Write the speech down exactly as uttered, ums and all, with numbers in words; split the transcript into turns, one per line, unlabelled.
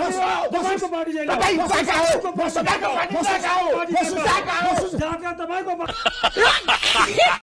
तपाईँको पार्टी जाने
तपाईँ कहाँ हो? म सरकारको पार्टी कहाँ हो? म सुसाको हो।
जाकर तपाईँको